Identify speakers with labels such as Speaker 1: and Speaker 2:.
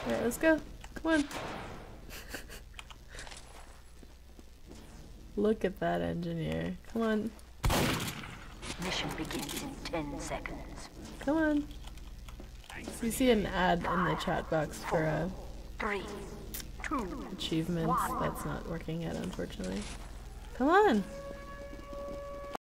Speaker 1: Alright, let's go. Come on. Look at that engineer. Come on.
Speaker 2: Mission begins in 10 seconds.
Speaker 1: Come on. So you see an ad in the chat box for
Speaker 2: 3, 2,
Speaker 1: achievements. That's not working yet, unfortunately. Come on.